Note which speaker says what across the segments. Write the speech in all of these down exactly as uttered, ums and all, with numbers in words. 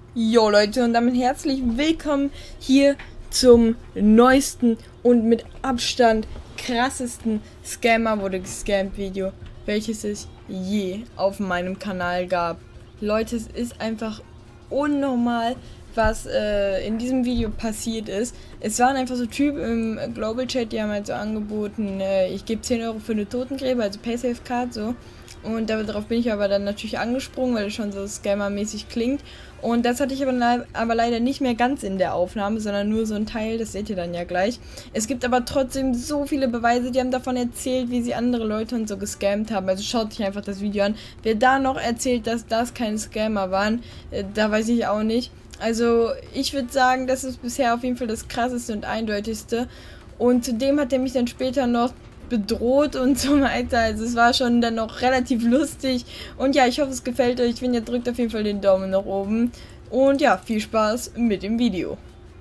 Speaker 1: Jo Leute, und damit herzlich willkommen hier zum neuesten und mit Abstand krassesten Scammer wurde gescampt Video, welches es je auf meinem Kanal gab. Leute, es ist einfach unnormal, was äh, in diesem Video passiert ist. Es waren einfach so Typen im Global Chat, die haben halt so angeboten, äh, ich gebe zehn Euro für eine Totengräber, also Paysafe Card so. Und darauf bin ich aber dann natürlich angesprungen, weil es schon so scammermäßig klingt. Und das hatte ich aber, aber leider nicht mehr ganz in der Aufnahme, sondern nur so ein Teil, das seht ihr dann ja gleich. Es gibt aber trotzdem so viele Beweise, die haben davon erzählt, wie sie andere Leute und so gescammt haben. Also schaut euch einfach das Video an. Wer da noch erzählt, dass das keine Scammer waren, äh, da weiß ich auch nicht. Also ich würde sagen, das ist bisher auf jeden Fall das krasseste und eindeutigste. Und zudem hat er mich dann später noch bedroht und so weiter. Also es war schon dann noch relativ lustig. Und ja, ich hoffe, es gefällt euch. Wenn ihr drückt auf jeden Fall den Daumen nach oben. Und ja, viel Spaß mit dem Video.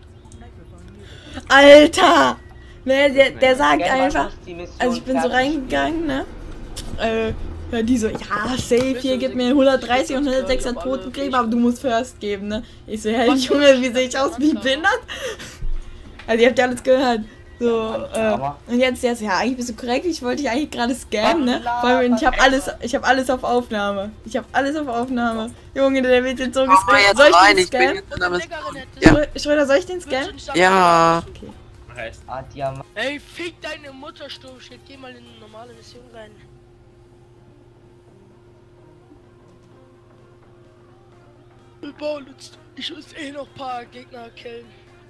Speaker 1: Alter! Ne, der, der sagt einfach... Also ich bin so reingegangen, ne? Äh, ja, die so, ja, safe, hier, gib mir hundertdreißig und hundertsechser Totengräber, aber du musst First geben, ne? Ich so, hey, Junge, wie sehe ich aus, wie behindert? Also ihr habt ja alles gehört. So, äh, und jetzt der so, ja, eigentlich bist du korrekt, ich wollte dich eigentlich gerade scammen, ne? Vor allem, ich habe alles, ich habe alles auf Aufnahme. Ich habe alles auf Aufnahme. Junge, der wird jetzt so gescammt. Soll ich den scammen? Ja. Schröder, soll ich den scammen?
Speaker 2: Ja.
Speaker 1: Okay.
Speaker 3: Ey, fick deine Mutter, Sturmschild, geh mal in eine normale Mission rein. Ich muss eh noch ein paar Gegner killen.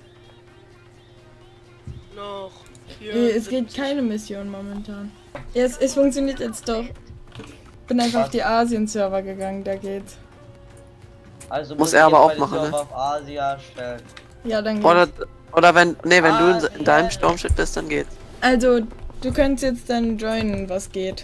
Speaker 3: Noch.
Speaker 1: Nee, es geht keine Mission momentan. Ja, es, es funktioniert jetzt doch. Bin einfach auf die Asien-Server gegangen, da geht's.
Speaker 2: Also muss er aber auch machen, ne?
Speaker 1: Auf Asia stellen. Ja, dann geht's.
Speaker 2: Oder, oder wenn, nee, wenn ah, du in, in deinem Sturmschild bist, dann geht's.
Speaker 1: Also, du könntest jetzt dann joinen, was geht.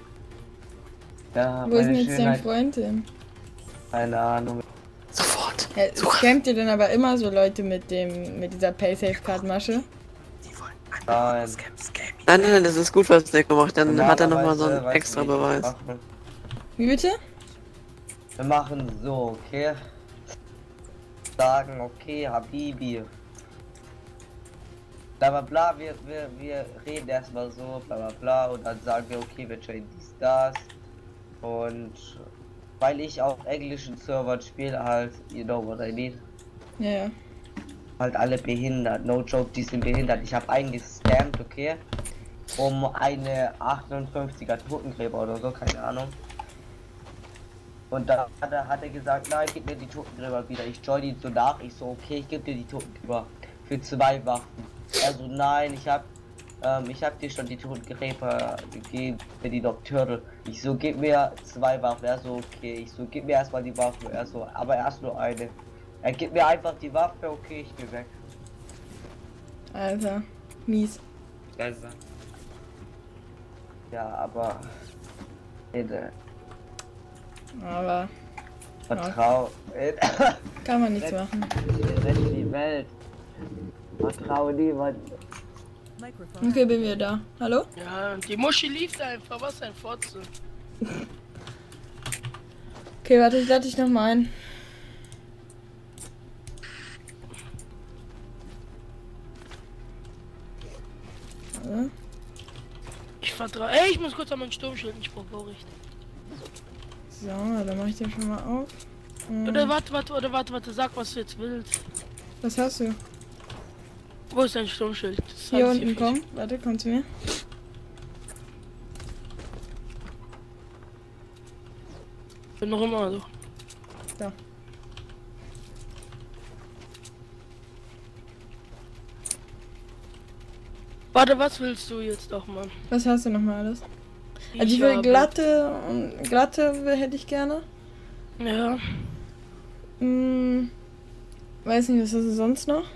Speaker 4: Ja,
Speaker 1: wo ist denn jetzt dein Freund hin?
Speaker 4: Keine Ahnung.
Speaker 2: Sofort.
Speaker 1: Ja, scammt ihr denn aber immer so Leute mit dem, mit dieser Paysafe-Card-Masche?
Speaker 4: Nein.
Speaker 2: Nein, nein, das ist gut, was Nico macht. Dann hat er nochmal so einen extra Beweis.
Speaker 1: Wie bitte?
Speaker 4: Wir machen so, okay? Sagen, okay, Habibi. Bla bla bla, wir, wir, wir reden erstmal so, bla bla bla, und dann sagen wir, okay, wir traden dies, das. Und weil ich auf englischen Servern spiele, halt, you know what I mean?
Speaker 1: Ja, ja.
Speaker 4: Halt alle behindert, no joke, die sind behindert. Ich habe einen gescammt, okay, um eine achtundfünfziger Totengräber oder so, keine Ahnung. Und da hat er, hat er gesagt, nein, gib mir die Totengräber wieder. Ich join ihn so nach, ich so, okay, ich gebe dir die Totengräber für zwei Waffen. Also nein, ich habe ähm, ich habe dir schon die Totengräber gegeben für die Nocturne. Ich so, gib mir zwei Waffen. Er so, okay, ich so, gib mir erstmal die Waffe. Er so, aber erst nur eine. Er gibt mir einfach die Waffe, okay, ich geh weg.
Speaker 1: Alter, mies.
Speaker 4: Ja, aber... Bitte.
Speaker 1: Aber...
Speaker 4: Vertrau...
Speaker 1: Ja. Kann man nichts machen.
Speaker 4: Rette die Welt. Vertrau niemand.
Speaker 1: Okay, bin wieder da. Hallo?
Speaker 3: Ja, die Muschi lief einfach, was ein Fotze.
Speaker 1: Okay, warte, ich lade dich noch mal ein.
Speaker 3: Ich vertraue. Ey, ich muss kurz an mein Sturmschild nicht vorrichten.
Speaker 1: So, dann mache ich den schon mal auf. Ähm,
Speaker 3: oder warte, warte, oder warte, warte, sag, was du jetzt willst.
Speaker 1: Was hast du?
Speaker 3: Wo ist dein Sturmschild? Das
Speaker 1: hier unten, hier komm. Warte, komm zu mir.
Speaker 3: Bin noch immer so.
Speaker 1: Da.
Speaker 3: Warte, was willst du jetzt doch mal?
Speaker 1: Was hast du noch mal alles?
Speaker 3: Ich
Speaker 1: also ich will glatte und glatte hätte ich gerne.
Speaker 3: Ja.
Speaker 1: Hm, weiß nicht, was hast du sonst noch?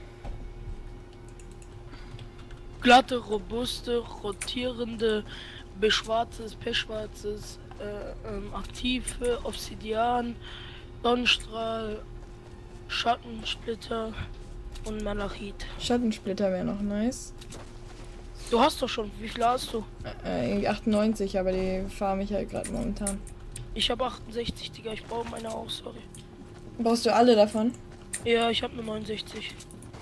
Speaker 3: Glatte, robuste, rotierende, beschwarzes, pechschwarzes, äh, ähm, aktive, Obsidian, Sonnenstrahl, Schattensplitter und Malachit.
Speaker 1: Schattensplitter wäre noch nice.
Speaker 3: Du hast doch schon, wie viel hast du?
Speaker 1: Äh, irgendwie achtundneunzig, aber die farm ich halt gerade momentan.
Speaker 3: Ich habe achtundsechzig, Digga, ich brauche meine auch, sorry.
Speaker 1: Brauchst du alle davon?
Speaker 3: Ja, ich habe nur neunundsechzig.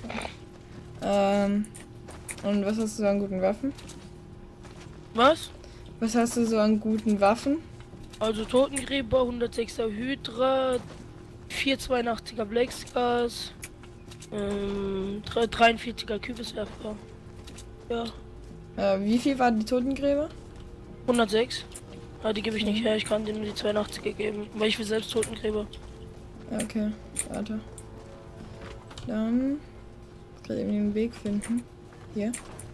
Speaker 1: Ähm, und was hast du so an guten Waffen?
Speaker 3: Was?
Speaker 1: Was hast du so an guten Waffen?
Speaker 3: Also Totengräber, hundertsechser Hydra, vierhundertzweiundachtziger Blackscars, ähm, dreiundvierziger Kübiswerfer. Ja.
Speaker 1: Äh, wie viel waren die Totengräber?
Speaker 3: hundertsechs. Ja, die gebe ich nicht her, ich kann dir nur die zweiundachtziger geben, weil ich will selbst Totengräber.
Speaker 1: Okay, warte. Dann gerade eben den Weg finden. Hier.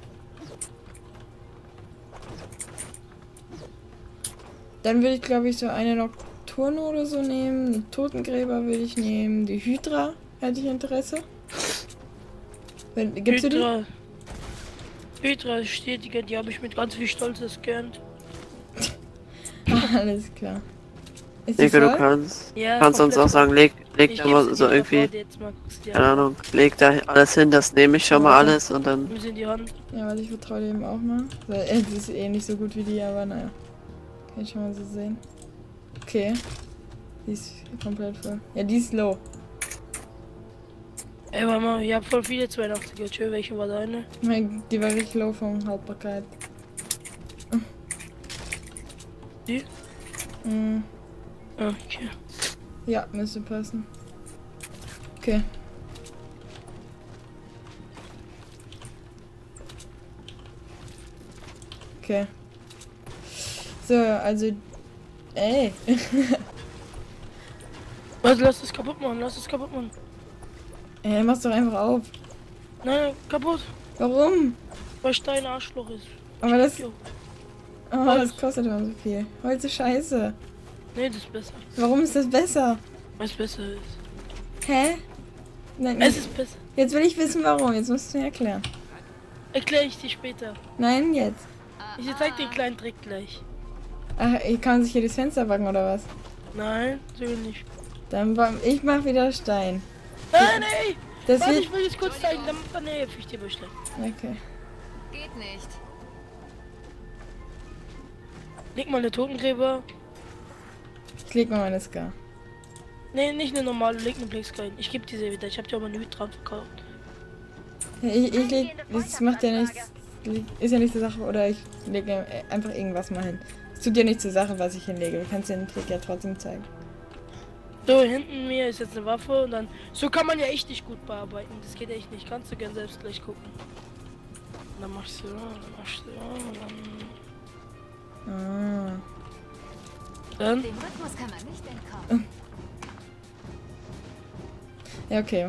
Speaker 1: Dann würde ich, glaube ich, so eine Nocturne oder so nehmen. Die Totengräber würde ich nehmen. Die Hydra hätte ich Interesse. Wenn, gibt's
Speaker 3: Hydra. Die? Hydra steht, die, die habe ich mit ganz viel Stolz gescannt.
Speaker 1: Alles klar. Ist die
Speaker 2: Nico, du
Speaker 1: voll?
Speaker 2: kannst,
Speaker 3: Ja,
Speaker 2: kannst uns auch sagen, leg, leg
Speaker 3: Ich
Speaker 2: da
Speaker 3: geb's
Speaker 2: mal
Speaker 3: dir
Speaker 2: so
Speaker 3: wieder
Speaker 2: irgendwie,
Speaker 3: vor, jetzt mal guckst du dir
Speaker 2: keine
Speaker 3: an.
Speaker 2: Ahnung, leg da alles hin, das nehme ich schon mal alles und dann,
Speaker 3: Nimm sie in die Hand.
Speaker 1: Ja, weil ich vertraue dem auch mal. Weil es ist eh nicht so gut wie die, aber naja. Kann ich schon mal so sehen. Okay. Die ist komplett voll. Ja, die ist low.
Speaker 3: Ey, warte mal, ich hab voll viele zweiundachtziger. Tschö, welche war deine?
Speaker 1: Die war richtig low von Haltbarkeit.
Speaker 3: Die?
Speaker 1: Mhm.
Speaker 3: Okay.
Speaker 1: Ja, müsste passen. Okay. Okay. So, also... Ey.
Speaker 3: Also lass es kaputt machen, lass es kaputt machen.
Speaker 1: Ey, mach's doch einfach auf.
Speaker 3: Nein, kaputt.
Speaker 1: Warum?
Speaker 3: Weil Stein Arschloch ist.
Speaker 1: Aber das...
Speaker 3: Jo.
Speaker 1: Oh, das kostet immer so viel. Holz ist scheiße.
Speaker 3: Nee, das ist besser.
Speaker 1: Warum ist das besser?
Speaker 3: Weil es besser ist.
Speaker 1: Hä? Nein,
Speaker 3: Es ist besser.
Speaker 1: jetzt will ich wissen, warum. Jetzt musst du mir erklären.
Speaker 3: Erkläre ich dir später.
Speaker 1: Nein, jetzt.
Speaker 3: Ich zeig dir den kleinen Trick gleich.
Speaker 1: Ach, ich kann sich hier das Fenster backen, oder was?
Speaker 3: Nein, so nicht.
Speaker 1: Dann ba ich mach wieder Stein.
Speaker 3: Nein, ey!
Speaker 1: Das
Speaker 3: Warte,
Speaker 1: wird...
Speaker 3: ich will jetzt kurz zeigen, dann, dann helfe ich dir bei Stein.
Speaker 1: Okay.
Speaker 5: Geht nicht.
Speaker 3: Leg mal eine Totengräber.
Speaker 1: Ich leg mal meine Ska.
Speaker 3: Nee, nicht eine normale, leg eine Blacksky. Ich geb dir sie wieder. Ich hab dir auch mal eine Hydra verkauft.
Speaker 1: Ja, ich, ich leg... Das macht ja nichts... Ist ja nicht zur Sache, oder ich lege einfach irgendwas mal hin. Es tut ja nicht zur Sache, was ich hinlege. Du kannst den Trick ja trotzdem zeigen.
Speaker 3: So, hinten mir ist jetzt eine Waffe und dann... So kann man ja echt nicht gut bearbeiten. Das geht echt nicht. Kannst du gern selbst gleich gucken. Und dann machst du... Dann machst du... Und dann...
Speaker 1: Ah.
Speaker 3: Dann...
Speaker 5: Dem Rhythmus kann man nicht entkommen.
Speaker 1: Ja, okay.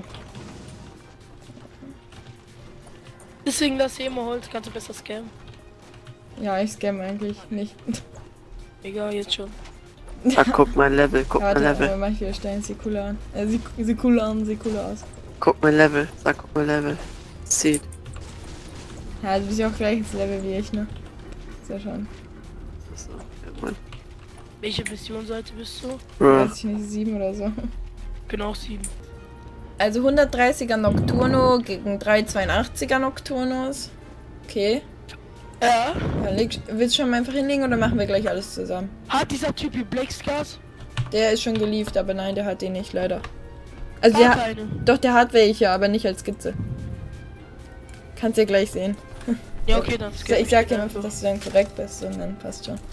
Speaker 3: Deswegen das hier immer Holz, kannst du besser scammen.
Speaker 1: Ja, ich scamme eigentlich nicht.
Speaker 3: Egal, jetzt schon.
Speaker 2: sag, guck mein Level, guck mein
Speaker 1: Warte,
Speaker 2: Level,
Speaker 1: aber mach ich wieder Stein, sieht cool an. Äh, sieht, sieht cool an, sieht cool aus.
Speaker 2: guck mein Level, sag, guck mein Level. Sieht.
Speaker 1: Ja, du bist ja auch gleiches Level wie ich, ne? Ist ja schon.
Speaker 2: So, ja, Mann.
Speaker 3: Welche Missionsseite bist du?
Speaker 2: Bro.
Speaker 1: Weiß ich nicht, sieben oder so.
Speaker 3: Genau sieben.
Speaker 1: Also hundertdreißiger Nocturno gegen drei zweiundachtziger Nocturnos. Okay.
Speaker 3: Ja.
Speaker 1: Dann leg, willst du schon mal einfach hinlegen oder machen wir gleich alles zusammen?
Speaker 3: Hat dieser Typ hier Blackscars?
Speaker 1: Der ist schon geliefert, aber nein, der hat den nicht, leider. Also
Speaker 3: Hat
Speaker 1: der,
Speaker 3: keine.
Speaker 1: doch, der hat welche, aber nicht als Skizze. Kannst du gleich sehen.
Speaker 3: Ja, okay, dann.
Speaker 1: Ich, ich sag dir einfach, dass du dann korrekt bist und dann passt schon.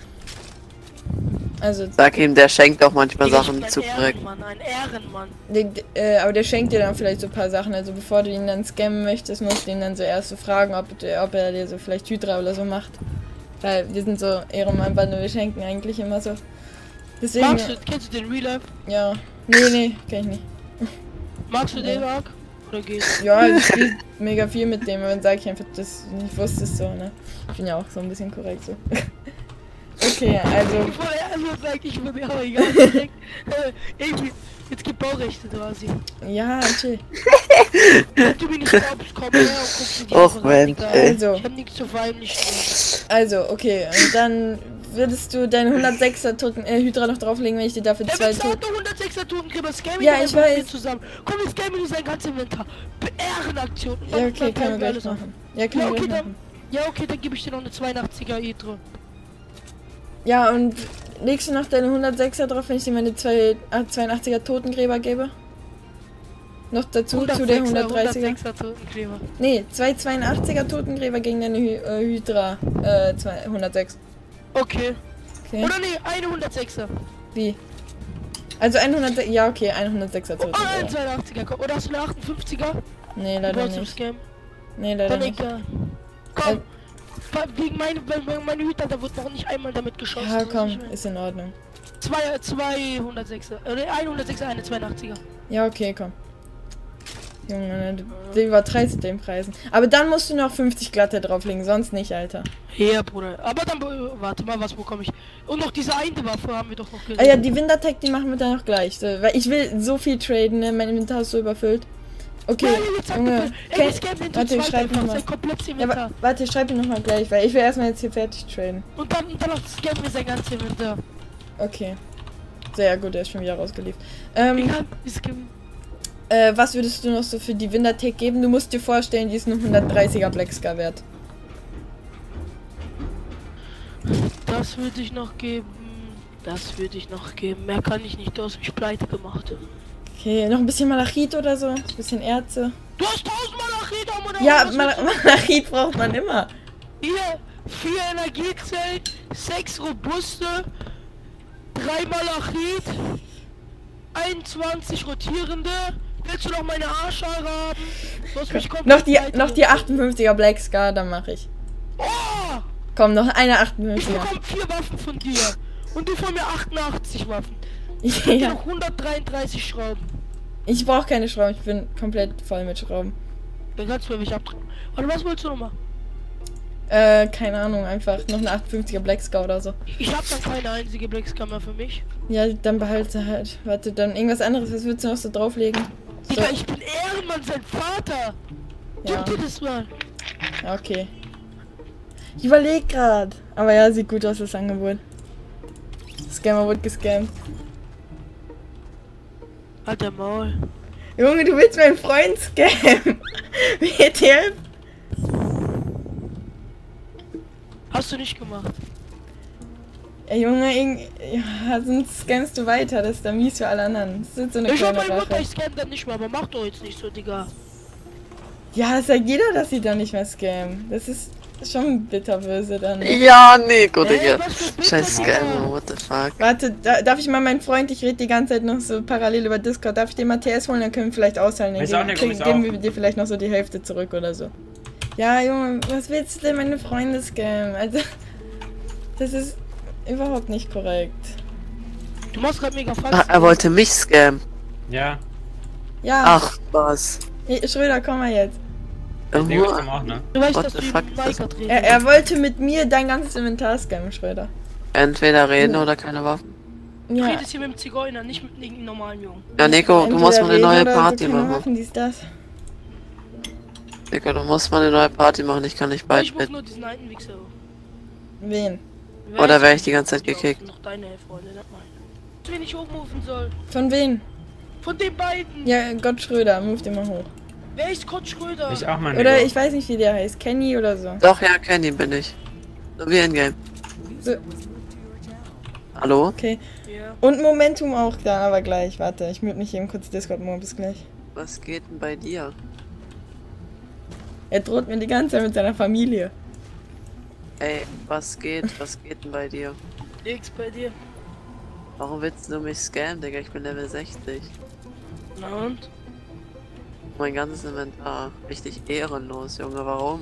Speaker 1: Also,
Speaker 2: Sag ihm, der schenkt auch manchmal
Speaker 3: Digga, ich
Speaker 2: Sachen
Speaker 3: bin ein
Speaker 2: zu korrekt.
Speaker 3: Ehrenmann, ein Ehrenmann.
Speaker 1: der, äh, aber der schenkt dir dann vielleicht so ein paar Sachen. Also bevor du ihn dann scammen möchtest, musst du ihn dann so erst so fragen, ob, der, ob er dir so vielleicht Hydra oder so macht. Weil wir sind so Ehrenmann-Bande, wir schenken eigentlich immer so. Deswegen,
Speaker 3: Magst du, kennst du den Real Life?
Speaker 1: ja. Nee, nee, kenn ich nicht.
Speaker 3: Magst du
Speaker 1: Nee.
Speaker 3: den, Mark? Oder geht's?
Speaker 1: Ja, ich spiel mega viel mit dem, aber dann sag ich einfach, dass ich nicht wusste es so, ne? Ich bin ja auch so ein bisschen korrekt so. Okay, also.
Speaker 3: Bevor er also sagt, ich würde aber egal. Direkt, äh, irgendwie, jetzt gibt Baurechte quasi.
Speaker 1: Ja, chill.
Speaker 3: Du mir nicht glaubst, komm her und guck dir die
Speaker 2: Och,
Speaker 3: Sache an,
Speaker 2: Mensch,
Speaker 3: Digga.
Speaker 2: ey.
Speaker 1: Also.
Speaker 3: Ich hab nichts zu verheimlichen.
Speaker 1: Also, okay, und dann würdest du deinen hundertsechser Toten, äh, Hydra noch drauflegen, wenn ich dir dafür
Speaker 3: Der
Speaker 1: zwei
Speaker 3: bezahlt
Speaker 1: Toten.
Speaker 3: nur hundertsechser Totengräber, scam
Speaker 1: Ja,
Speaker 3: doch
Speaker 1: ich
Speaker 3: einfach mit
Speaker 1: weiß.
Speaker 3: mir zusammen. Komm, jetzt scam mir sein ganzes Inventar. Ehrenaktion. Und
Speaker 1: Ja,
Speaker 3: dann-
Speaker 1: okay,
Speaker 3: dann
Speaker 1: können wir
Speaker 3: teilen
Speaker 1: gleich
Speaker 3: alles auf.
Speaker 1: machen. Ja, können
Speaker 3: Ja,
Speaker 1: wir
Speaker 3: okay,
Speaker 1: gleich
Speaker 3: dann.
Speaker 1: machen.
Speaker 3: Ja, okay, dann gebe ich dir noch eine zweiundachtziger Hydra.
Speaker 1: Ja, und legst du noch deine hundertsechser drauf, wenn ich dir meine zwei, äh, zweiundachtziger Totengräber gebe? Noch dazu zu der hundertdreißiger.
Speaker 3: hundertsechser Totengräber.
Speaker 1: Nee, zwei zweiundachtziger Totengräber gegen eine Hy äh, Hydra. Äh, zwei, hundertsechs.
Speaker 3: Okay.
Speaker 1: Okay.
Speaker 3: Oder nee, eine hundertsechser.
Speaker 1: Wie? Also hundert, ja okay, hundertsechser
Speaker 3: Oh, ein
Speaker 1: Totengräber.
Speaker 3: zweiundachtziger. Komm, oder hast du eine achtundfünfziger?
Speaker 1: Nee,
Speaker 3: Du
Speaker 1: leider
Speaker 3: wolltest im
Speaker 1: nicht.
Speaker 3: Scam.
Speaker 1: Nee, leider
Speaker 3: Dann
Speaker 1: nicht.
Speaker 3: egal. Komm. Wegen meine, wegen meine Hüter, da wird noch nicht einmal damit geschossen.
Speaker 1: Ja,
Speaker 3: muss
Speaker 1: komm,
Speaker 3: ich mehr.
Speaker 1: ist in Ordnung.
Speaker 3: Zwei, zwei hundertsechser. Oder ein hundertsechser, eine zweiundachtziger.
Speaker 1: Ja, okay, komm. Junge, du, du übertreibst mit den Preisen. Aber dann musst du noch fünfzig glatte drauflegen, sonst nicht, Alter.
Speaker 3: Ja, Bruder. Aber dann, be- warte mal, was bekomme ich? Und noch diese eine Waffe haben wir doch noch
Speaker 1: Ah ja, die Wintertech, die machen wir dann noch gleich. So, weil ich will so viel traden, ne? Mein Inventar ist so überfüllt. Okay,
Speaker 3: Ja, ja, jetzt sag
Speaker 1: Junge.
Speaker 3: bitte. Ey,
Speaker 1: Ken-
Speaker 3: das Game hinter
Speaker 1: warte, ich
Speaker 3: zwei
Speaker 1: schreib
Speaker 3: einfach,
Speaker 1: nochmal.
Speaker 3: sein komplettes
Speaker 1: Ja,
Speaker 3: Inventar.
Speaker 1: wa warte, ich schreibe ihn nochmal gleich, weil ich will erstmal jetzt hier fertig traden.
Speaker 3: Und dann, dann noch scannen wir sein ganzes Inventar.
Speaker 1: Okay. Sehr gut, der ist schon wieder rausgeliefert. Ähm,
Speaker 3: Egal, wir scannen.
Speaker 1: äh, was würdest du noch so für die Wintertech geben? Du musst dir vorstellen, die ist nur hundertdreißiger Black Scar wert.
Speaker 3: Das würde ich noch geben. Das würde ich noch geben. Mehr kann ich nicht, du hast mich pleite gemacht.
Speaker 1: Okay, noch ein bisschen Malachit oder so. Ein bisschen Erze.
Speaker 3: Du hast tausendmal Malachit, Mann!
Speaker 1: Ja,
Speaker 3: was
Speaker 1: Mal
Speaker 3: willst du?
Speaker 1: Malachit braucht man immer.
Speaker 3: Hier, vier Energiezellen, sechs Robuste, drei Malachit, einundzwanzig rotierende. Willst du noch meine Arschhaare haben? Du hast mich komplett
Speaker 1: Noch die,
Speaker 3: pleite
Speaker 1: noch die
Speaker 3: gemacht.
Speaker 1: achtundfünfziger Black Scar, dann mache ich.
Speaker 3: Oh!
Speaker 1: Komm, noch eine
Speaker 3: Ich
Speaker 1: achtundfünfziger.
Speaker 3: bekomme vier Waffen von dir. Und du von mir achtundachtzig Waffen. Ich hab
Speaker 1: Ja,
Speaker 3: noch hundertdreiunddreißig Schrauben.
Speaker 1: ich brauche keine Schrauben, ich bin komplett voll mit Schrauben.
Speaker 3: Dann kannst du mir mich abdrücken. Warte, was wolltest du nochmal?
Speaker 1: Äh, keine Ahnung, einfach noch eine achtundfünfziger Black Scar oder so.
Speaker 3: Ich hab dann keine einzige Blackskammer für mich.
Speaker 1: Ja, dann behalte halt. Warte, dann irgendwas anderes, was würdest du noch so drauflegen? So,
Speaker 3: Digga, ich bin Ehrenmann, sein Vater.
Speaker 1: ja,
Speaker 3: Gib dir das mal.
Speaker 1: ja, okay. Ich überleg grad. Aber ja, sieht gut aus, das Angebot. Scammer wird gescammt.
Speaker 3: Alter Maul.
Speaker 1: Junge, du willst meinen Freund scammen. W T F?
Speaker 3: Hast du nicht gemacht.
Speaker 1: Ey, Junge, irgend... ja, sonst scammst du weiter, das ist dann mies für alle anderen. Das ist so eine
Speaker 3: Ich hab
Speaker 1: kleine
Speaker 3: meine Mutter,
Speaker 1: Rache.
Speaker 3: ich scanne dann nicht mehr, aber mach doch jetzt nicht so, Digga.
Speaker 1: Ja, das sagt jeder, dass sie dann nicht mehr scammen. Das ist schon bitterböse dann.
Speaker 2: Ja, Nico,
Speaker 3: Ey,
Speaker 2: Digga.
Speaker 3: was für
Speaker 2: Scheiß
Speaker 3: Bitter,
Speaker 2: Scammer,
Speaker 3: Digga.
Speaker 2: what the fuck.
Speaker 1: Warte, da, darf ich mal meinen Freund, ich rede die ganze Zeit noch so parallel über Discord, darf ich den mal T S holen, dann können wir vielleicht auszahlen, dann
Speaker 6: Ist auch
Speaker 1: geben,
Speaker 6: nicht,
Speaker 1: krieg-
Speaker 6: ist
Speaker 1: geben
Speaker 6: auch.
Speaker 1: wir dir vielleicht noch so die Hälfte zurück oder so. Ja, Junge, was willst du denn meine Freunde scammen? Also, das ist überhaupt nicht korrekt.
Speaker 3: Du machst grad mega falsch.
Speaker 2: Ah, er wollte mich scammen.
Speaker 6: Ja,
Speaker 1: Ja,
Speaker 2: Ach, was.
Speaker 1: hey, Schröder, komm mal jetzt.
Speaker 6: Lego
Speaker 2: Irgendwo-
Speaker 6: zum auch, ne?
Speaker 3: Du weißt,
Speaker 2: What
Speaker 3: dass
Speaker 2: the
Speaker 3: du
Speaker 2: fuck
Speaker 3: ihn
Speaker 2: ist das?
Speaker 3: Mike drehst.
Speaker 1: Er, er wollte mit mir dein ganzes Inventar scammen, Schröder.
Speaker 2: Entweder reden oder keine Waffen.
Speaker 3: Du
Speaker 1: Ja,
Speaker 3: redest hier mit dem Zigeuner, nicht mit irgendeinem normalen Jungen.
Speaker 2: Ja, Nico, du
Speaker 1: entweder
Speaker 2: musst mal eine
Speaker 1: reden
Speaker 2: neue
Speaker 1: oder so
Speaker 2: Party
Speaker 1: keine
Speaker 2: machen.
Speaker 1: Waffen, dies, das.
Speaker 2: Nico, du musst mal eine neue Party machen, ich kann nicht
Speaker 3: Aber ich muss
Speaker 2: beitreten.
Speaker 3: nur diesen alten Wichser.
Speaker 1: Wen?
Speaker 2: Oder wär ich die ganze Zeit
Speaker 3: Ja,
Speaker 2: gekickt?
Speaker 3: Noch deine Freunde, nicht meine. Wen ich hochmoven soll.
Speaker 1: Von wen?
Speaker 3: Von den beiden.
Speaker 1: Ja, Gott Schröder, move den mal hoch.
Speaker 3: Wer ist Gott Schröder?
Speaker 6: Ich auch mal,
Speaker 1: Oder
Speaker 6: Nico.
Speaker 1: ich weiß nicht, wie der heißt. Kenny oder so.
Speaker 2: Doch, ja, Candy bin ich. So wie in Game.
Speaker 1: So,
Speaker 2: Hallo?
Speaker 1: okay.
Speaker 3: Ja.
Speaker 1: Und Momentum auch da, aber gleich. Warte, ich mute mich eben kurz Discord morgen, bis gleich.
Speaker 2: Was geht denn bei dir?
Speaker 1: Er droht mir die ganze Zeit mit seiner Familie.
Speaker 2: Ey, was geht? Was geht denn bei dir?
Speaker 3: Nix bei dir.
Speaker 2: Warum willst du mich scammen, Digga? Ich bin Level sechzig.
Speaker 3: Na und?
Speaker 2: Mein ganzes Inventar. Richtig ehrenlos, Junge. Warum?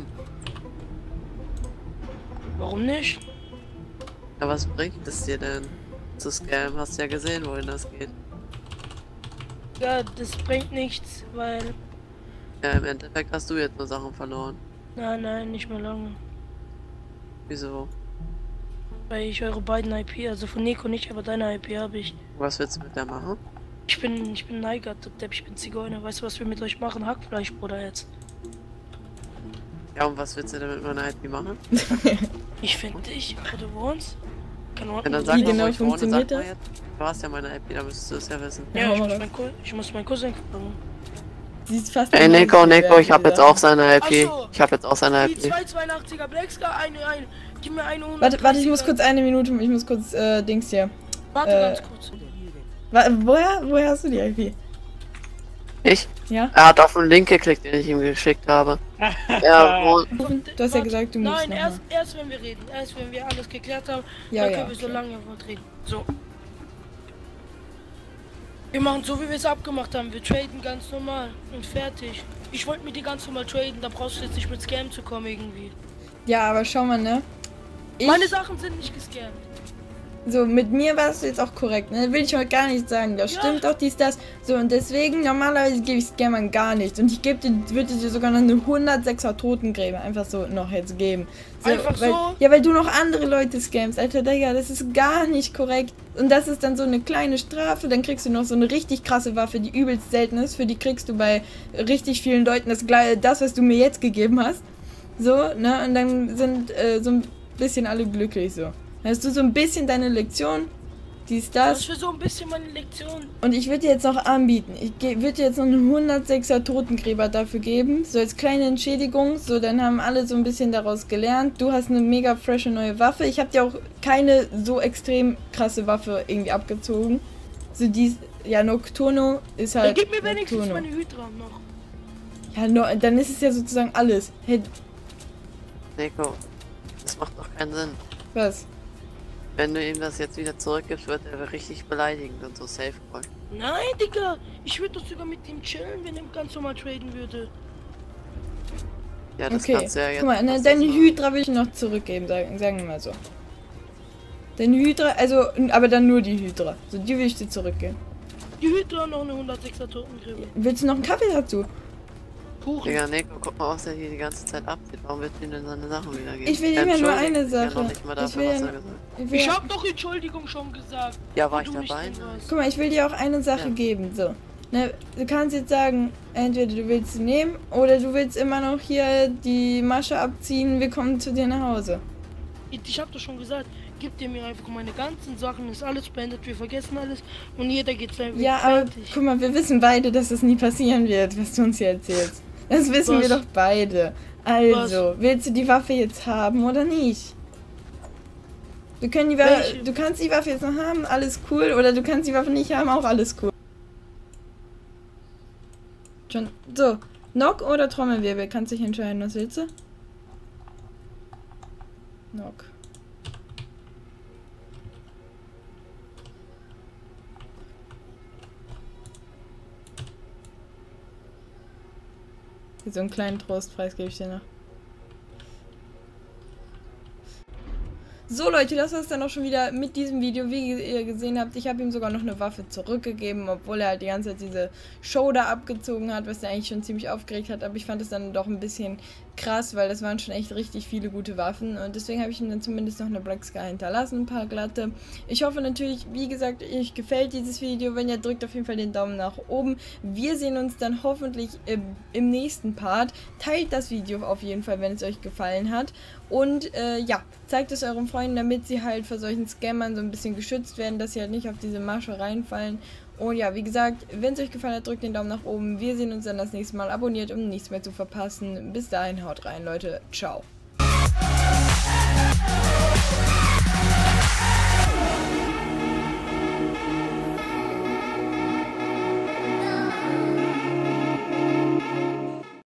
Speaker 3: Warum nicht?
Speaker 2: Ja, was bringt es dir denn zu scammen? Hast du ja gesehen, wohin das geht.
Speaker 3: Ja, das bringt nichts, weil...
Speaker 2: Ja, im Endeffekt hast du jetzt nur Sachen verloren.
Speaker 3: Nein, nein, nicht mehr lange.
Speaker 2: Wieso?
Speaker 3: Weil ich eure beiden I P, also von Nico nicht, aber deine I P habe ich.
Speaker 2: Was willst du mit der machen?
Speaker 3: Ich bin, ich bin Neiger, Depp, ich bin Zigeuner. Weißt du, was wir mit euch machen? Hackfleisch, Bruder, jetzt.
Speaker 2: Ja, und was willst du denn mit meiner I P machen?
Speaker 3: Ich finde dich, wo du wohnst. Kann
Speaker 2: Ja, dann
Speaker 3: unten...
Speaker 2: sag
Speaker 1: Wie
Speaker 2: mal,
Speaker 1: genau
Speaker 2: wo ich wohne, sag
Speaker 1: funktioniert
Speaker 2: mal
Speaker 1: das?
Speaker 2: jetzt. Du hast ja meine I P, da müsstest du es ja wissen.
Speaker 3: Ja, ich
Speaker 1: Ja,
Speaker 3: muss,
Speaker 1: was?
Speaker 3: mein Cousin, ich muss meinen Cousin fragen.
Speaker 1: Sie ist fast.
Speaker 2: Ey,
Speaker 1: genauso
Speaker 2: Nico,
Speaker 1: wie
Speaker 2: Nico,
Speaker 1: der-
Speaker 2: ich hab jetzt
Speaker 1: dieser-
Speaker 2: auch seine I P.
Speaker 3: Ach so.
Speaker 2: Ich hab jetzt auch seine I
Speaker 3: Die
Speaker 2: P.
Speaker 3: zwei zweiundachtziger Blackscar, eine, eine. Gib mir eine hundert.
Speaker 1: Warte, warte, ich muss kurz eine Minute, ich muss kurz, äh, Dings hier.
Speaker 3: Warte
Speaker 1: äh,
Speaker 3: ganz kurz.
Speaker 1: Wa woher, woher hast du die I P?
Speaker 2: Ich?
Speaker 1: Ja?
Speaker 2: Er hat auf den Link geklickt, den ich ihm geschickt habe. Ja, wo,
Speaker 1: Du hast ja gesagt, du musst
Speaker 3: Nein,
Speaker 1: noch
Speaker 3: erst,
Speaker 1: mal.
Speaker 3: erst wenn wir reden. Erst wenn wir alles geklärt haben,
Speaker 1: Ja,
Speaker 3: dann
Speaker 1: ja,
Speaker 3: können wir so
Speaker 1: okay.
Speaker 3: lange reden. So. Wir machen so, wie wir es abgemacht haben. Wir traden ganz normal und fertig. Ich wollte mit dir ganz normal traden, da brauchst du jetzt nicht mit Scam zu kommen irgendwie.
Speaker 1: Ja, aber schau mal, ne? Ich,
Speaker 3: Meine Sachen sind nicht gescammt.
Speaker 1: so, mit mir warst du jetzt auch korrekt, ne? Will ich heute gar nicht sagen. Das
Speaker 3: Ja.
Speaker 1: stimmt doch, dies, das. So, und deswegen, normalerweise gebe ich Scammern gar nicht. Und ich gebe dir, würde dir sogar noch eine hundertsechser Totengräber einfach so noch jetzt geben. So,
Speaker 3: Einfach
Speaker 1: weil,
Speaker 3: so?
Speaker 1: Ja, weil du noch andere Leute scammst, Alter, Digga, das ist gar nicht korrekt. Und das ist dann so eine kleine Strafe, dann kriegst du noch so eine richtig krasse Waffe, die übelst selten ist. Für die kriegst du bei richtig vielen Leuten das, gle- das was du mir jetzt gegeben hast. So, ne? Und dann sind äh, so ein bisschen alle glücklich so. Dann hast du so ein bisschen deine Lektion, dies,
Speaker 3: Das
Speaker 1: das.
Speaker 3: ist für so ein bisschen meine Lektion.
Speaker 1: Und ich würde dir jetzt noch anbieten. Ich würde dir jetzt noch einen hundertsechser Totengräber dafür geben. So als kleine Entschädigung. So, dann haben alle so ein bisschen daraus gelernt. Du hast eine mega frische neue Waffe. Ich habe dir auch keine so extrem krasse Waffe irgendwie abgezogen. So dies, ja, Nocturno ist
Speaker 3: Dann
Speaker 1: halt
Speaker 3: gib mir wenigstens
Speaker 1: Nocturno.
Speaker 3: meine Hydra noch.
Speaker 1: Ja, no, dann ist es ja sozusagen alles. Hey,
Speaker 2: Nico, das macht doch keinen Sinn.
Speaker 1: was?
Speaker 2: Wenn du ihm das jetzt wieder zurückgibst, wird er richtig beleidigend und so safe call.
Speaker 3: Nein, Digga. Ich würde doch sogar mit ihm chillen, wenn er ganz normal traden würde.
Speaker 2: Ja, das
Speaker 1: Okay,
Speaker 2: kannst du ja jetzt.
Speaker 1: guck mal, ne,
Speaker 2: was
Speaker 1: deine
Speaker 2: das
Speaker 1: Hydra will ich noch zurückgeben, sagen, sagen wir mal so. Deine Hydra, also, aber dann nur die Hydra. So, die will ich dir zurückgeben.
Speaker 3: Die Hydra noch eine hundertsechser Totengräber.
Speaker 1: Willst du noch einen Kaffee dazu?
Speaker 3: Kuchen.
Speaker 2: Digga, Nico, guck mal, was er hier die ganze Zeit abzieht. Warum wird ihm denn seine Sachen wiedergeben?
Speaker 1: Ich will
Speaker 2: Er
Speaker 1: ihm ja nur
Speaker 2: entschuldigt
Speaker 1: eine
Speaker 2: sich ja
Speaker 1: Sache.
Speaker 2: noch nicht mal
Speaker 1: Ich
Speaker 2: dafür,
Speaker 1: will
Speaker 2: was
Speaker 1: ja-
Speaker 2: er gesagt hat.
Speaker 1: Ich will,
Speaker 3: Ich hab doch Entschuldigung schon gesagt.
Speaker 2: Ja, war
Speaker 3: wenn
Speaker 2: ich
Speaker 3: du mich
Speaker 2: dabei?
Speaker 3: drin warst.
Speaker 1: guck mal, ich will dir auch eine Sache
Speaker 2: Ja.
Speaker 1: geben, so. Ne, du kannst jetzt sagen, entweder du willst sie nehmen oder du willst immer noch hier die Masche abziehen, wir kommen zu dir nach Hause.
Speaker 3: Ich, ich hab doch schon gesagt, gib dir mir einfach meine ganzen Sachen, ist alles beendet, wir vergessen alles und jeder geht sein Weg.
Speaker 1: Ja, aber
Speaker 3: fertig.
Speaker 1: guck mal, wir wissen beide, dass es nie passieren wird, was du uns hier erzählst. Das wissen
Speaker 3: Was?
Speaker 1: wir doch beide. Also, willst du die Waffe jetzt haben oder nicht? Du, können die Wa-
Speaker 3: Welche?
Speaker 1: du kannst die Waffe jetzt noch haben, alles cool. Oder du kannst die Waffe nicht haben, auch alles cool. Schon. So, Knock oder Trommelwirbel? Kannst dich entscheiden, was willst du? Knock. So einen kleinen Trostpreis gebe ich dir noch. So Leute, das war es dann auch schon wieder mit diesem Video. Wie ihr gesehen habt, ich habe ihm sogar noch eine Waffe zurückgegeben, obwohl er halt die ganze Zeit diese Show da abgezogen hat, was er eigentlich schon ziemlich aufgeregt hat. Aber ich fand es dann doch ein bisschen krass, weil das waren schon echt richtig viele gute Waffen. Und deswegen habe ich ihm dann zumindest noch eine Black Sky hinterlassen, ein paar glatte. Ich hoffe natürlich, wie gesagt, euch gefällt dieses Video. Wenn ihr drückt auf jeden Fall den Daumen nach oben. Wir sehen uns dann hoffentlich im, im nächsten Part. Teilt das Video auf jeden Fall, wenn es euch gefallen hat. Und äh, ja, zeigt es euren Freunden, damit sie halt vor solchen Scammern so ein bisschen geschützt werden, dass sie halt nicht auf diese Masche reinfallen. Und ja, wie gesagt, wenn es euch gefallen hat, drückt den Daumen nach oben. Wir sehen uns dann das nächste Mal. Abonniert, um nichts mehr zu verpassen. Bis dahin, haut rein, Leute. Ciao.